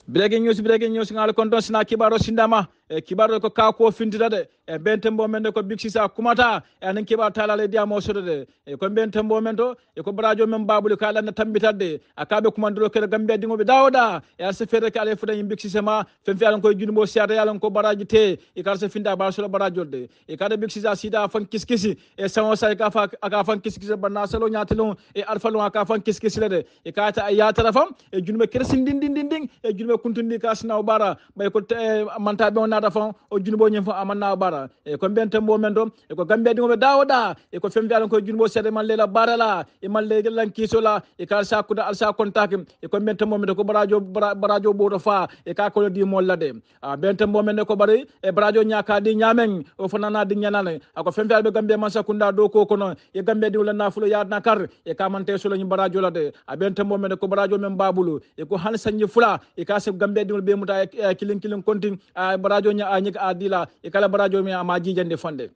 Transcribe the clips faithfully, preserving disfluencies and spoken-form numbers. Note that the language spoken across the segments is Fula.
breaking news breaking news ngal konton sina kibaro sindama e kibaro ko ka ko fintita de e bentembo men ko big sisa kumata e anen kibar tala le diamo sodode e ko bentembo men to e ko brajo men babulu kala na tambitade akabe kumandro kala gambe dingo be dawda e asa fere kala fudan big sisa ma fen fi alan ko junbo siata yalan ko baraji te e kala se finda ba solo barajo de e kada big sisa sida fan kiskisi e sawo sai ka fa aka fan kiskisi banna salo nyatelo e alfalo aka fan kiskisi le de e kata ya tarafam e junbe kersin din din din e junbe kuntundi kasna bara bay ko manta be onata fon o junbo nyem fo amanna bara e ko bentembo men do e ko gambe dingo be dawda e ko fembe alan ko junbo sede man lela barala e man le lan kisola e kal sakuda al sa kontak e ko bentembo men ko barajo barajo bodo fa e ka ko di mollade a bentembo men ko bari e barajo nyaka di nyamen o fonana di nyanane ako fembe be gambe man sakunda do ko kono e gambe dingo la nafulo yaadna kar e ka mante solo ni barajo lade a bentembo men ko barajo men babulu e ko han sanji fula e ka se gambe dingol be muta e kilin kilin kontin a barajo nya a nyika adila e kala barajo mi ama jijande fonde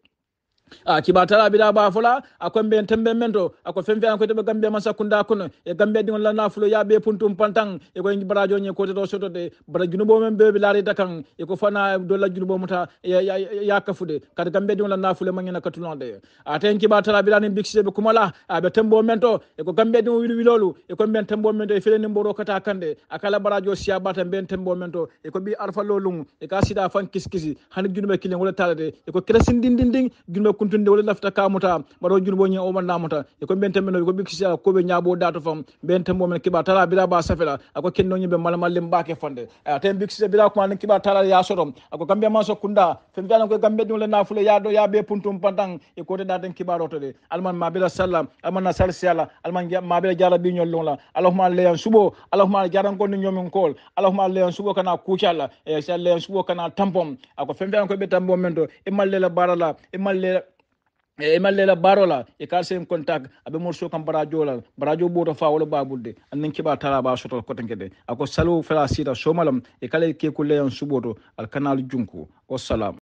a kibatala bida ba fula akon ben tembe mento ako femfe an ko to gambe masa kunda kono e gambe dingol la nafulo ya be puntum pantang e ko ngi barajo nya ko to soto de bara junubo men be be lari takan e ko fana do la junubo muta ya ya kafude kada gambe dingol la nafulo mangena katulonde a ten kibatala bida ni bixse be kumala a be tembo mento e ko gambe dingol wilu wilolu e ko ben tembo mento e fele ni mboro kata kande akala barajo siya bata ben tembo mento e ko bi arfa lolum e ka sida fan kiskisi han junube kilen wala talade e ko kresin din din din junube kuntunde wala lafta kamuta baro junbo nyi o man namuta e ko bente men ko biksi ko be nyaabo dato fam bente mo men kiba tala bila ba safela ako kenno nyibe malmal limbake fonde a ten biksi bila ko man kiba tala ya sorom ako gambe man so kunda fen gana ko gambe dum le nafule ya do ya be puntum pantang e ko de daten kiba roto de alman ma bila sallam alman na sal siala alman ma bila jara bi nyol la allahumma leyan subo allahumma jaran ko ni nyomin kol allahumma leyan subo kana kuchala e sal leyan subo kana tampom ako fen gana ko be tambo men do e malle la barala e malle e mallela barola e kalsem contact abe morso kam barajo la barajo boto fa wala babulde annin kiba tala ba soto ko tengede ako salu fela sida somalam e kale ke ko leon suboto al kanal junku wassalam